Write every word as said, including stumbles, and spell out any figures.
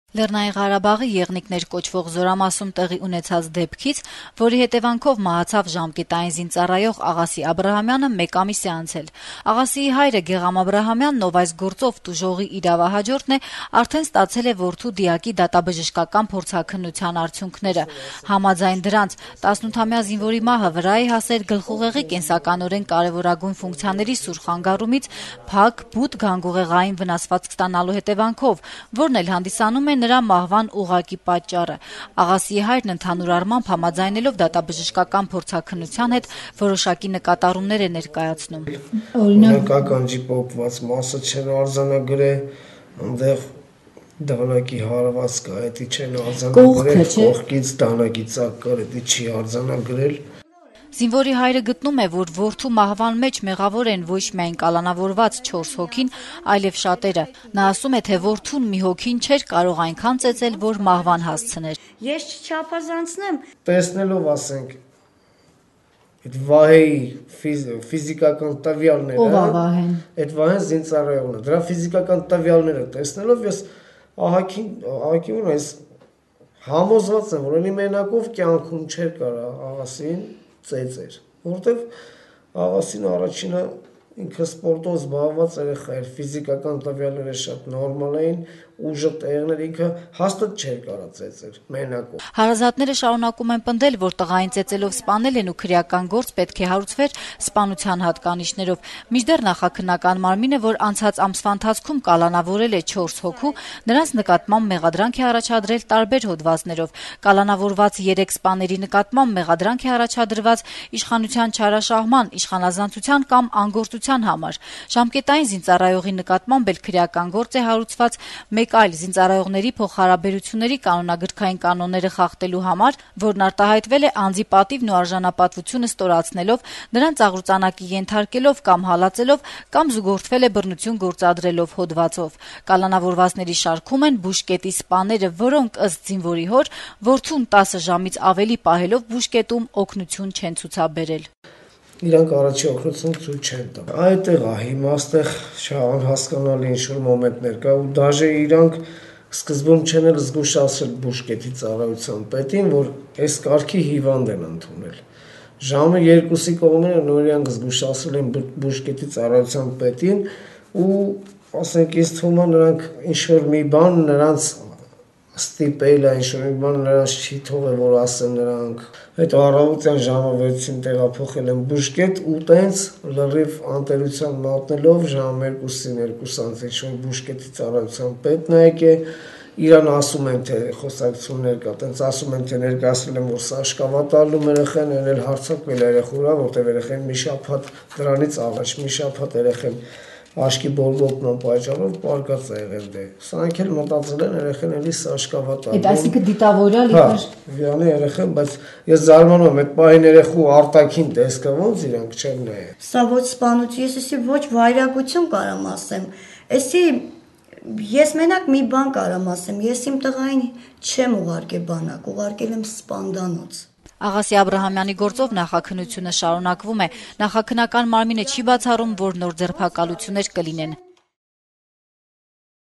Լեռնային Ղարաբաղի Եղնիկներ կոչվող զորամասում տեղի ունեցած դեպքից, որի հետևանքով մահացավ ժամկետային զինծառայող Աղասի Աբրահամյանը, մեկ ամիս է անցել։ Աղասիի հայրը Գեղամ Աբրահամյանն, ով այս գործով տուժողի իրավահաջորդն է, արդեն ստացել է որդու դիակի դատաբժշկական փորձաքննության արդյունքները։ Համաձայն դրանց, տասնութամյա զինվորի մահը վրա է հասել գլխուղեղի կենսականորեն կարևորագույն ֆունկցիաների սուր խանգարումից, փակ, բութ գանգուղեղային վնասվածք ստանալու հետևանքով, որն էլ հանդիսանում է նրա մահվան ուղղակի պատճառը։ Աղասիի հայրն ընդհանուր առմամբ համաձայնելով դատաբժշկական փորձաքննության հետ որոշակի նկատառումներ է ներկայացնում։ Օրինակ, ականջի պոկված մասը չեն արձանագրել, այնտեղ դանակի հարված կա, դա չեն արձանագրել, կողքից դանակի ծակ կար, դա չի արձանագրել։ Զինվորի հայրը գտնում է, որ որդու մահվան մեջ մեղավոր են ոչ միայն կալանավորված չորս հոգին, այլև շատերը։ Նա ասում է, թե որդուն մի հոգին չէր կարող այնքան ծեծել, որ մահվան հասցներ։ Ես չչափազանցնեմ, տեսնելով, ասենք, այդ Վահեի ֆիզիկական տվյալները, ով է Վահեն, այդ Վահեն զինծառայողն է, դրա ֆիզիկական տվյալները տեսնելով ես ահագին, ահագին ես համոզված եմ, որ էլի մենակով կյանքում չէր կարա Աղասին ծեծեր, որտեվ Աղասին առաջինը ինքը սպորտով զբաղված երեխա էր, ֆիզիկական տվյալները շատ նորմալ էին, ուժը տեղն էր, ինքը հաստատ չէր կարա ծեծեր մենակով։ Հարազատները շարունակում են պնդել, որ տղային ծեծելով սպանել են ու քրեական գործ պետք է հարուցվեր սպանության հատկանիշներով։ Մինչդեռ նախաքննական մարմինը, որ անցած ամսվա ընթացքում կալանավորել է չորս հոգու, նրանց նկատմամբ մեղադրանք է առաջադրել տարբեր հոդվածներով։ Կալանավորված երեք սպաների նկատմամբ մեղադրանք է առաջադրված իշխանության չարաշահման, իշխանազանցության կամ անգործության համար։ Ժամկետային զինծառայողի նկատմամբ էլ քրեական գործ է հարուցված մեկ այլ զինծառայողների փոխհարաբերությունների կանոնագրքային կանոնները խախտելու համար, որն արտահայտվել է անձի պատիվն ու արժանապատվությունը ստորացնելով, նրան ծաղրուծանակի ենթարկելով կամ հալածելով կամ զուգորդվել է բռնություն գործադրելով հոդվածով։ Կալանավորվածների շարքում են բուժկետի սպաները, որոնք ըստ զինվորի հոր որդուն տասը ժամից ավելի պահելով բուժկետում օգնություն չեն ցուցաբերել։ Իրանք առաջի օգնություն ցույց չեն տա։ Այդտեղ է հիմա այստեղ անհասկանալի ինչ-որ մոմենտներ կա ու դաժե իրանք սկզբում չեն էլ զգուշացրել բուժկետի ծառայության պետին, որ այս կարգի հիվանդ են ընդունել։ Ժամը երկուսի կողմերը նոր իրանք զգուշացրել են բուժկետի ծառայության պետին ու ասենք ինձ թվում է նրանք ինչ-որ մի բան նրանց ստիպել է, ինչ-որ մի բան նրանց չի թողել, որ ասեն նրանք։ Հետո առավոտյան ժամը վեցին տեղափոխել են բուժկետ ու տենց լրիվ անտերության մատնելով ժամը երկուսին երկուս անց ինչ-որ բուժկետի ծառայության պետն է եկել, իրան ասում են, թե խոսակցություններ կա, տենց ասում են, թե ներկայացրել են, որ սա աշկավատալու երեխան են, էլ հարձակվել երեխուրա, որտեղ երեխան մի շաբաթ դրանից առաջ մի շաբաթ երեխան աշկի բորբոքման պատճառով պարկած է եղել դե։ Սրանք էլ մտածել են երեխան էլի սա աշկավատալու։ Այդ այսինքն դիտավորյալ իբր վիանի երեխան, բայց ես զարմանում եմ, այդ պահին երեխու արտաքին տեսքը ոնց իրանք չեն նայել։ Սա ոչ սպանություն, ես էսի ոչ վայրագություն կարամ ասեմ։ Էսի ես մենակ մի բան կարամ ասեմ, ես իմ տղային չեմ ուղարկել բանակ, ուղարկել եմ սպանդանոց։ Աղասի Աբրահամյանի գործով նախաքննությունը շարունակվում է։ Նախաքննական մարմինը չի բացառում, որ նոր ձերբակալություններ կլինեն։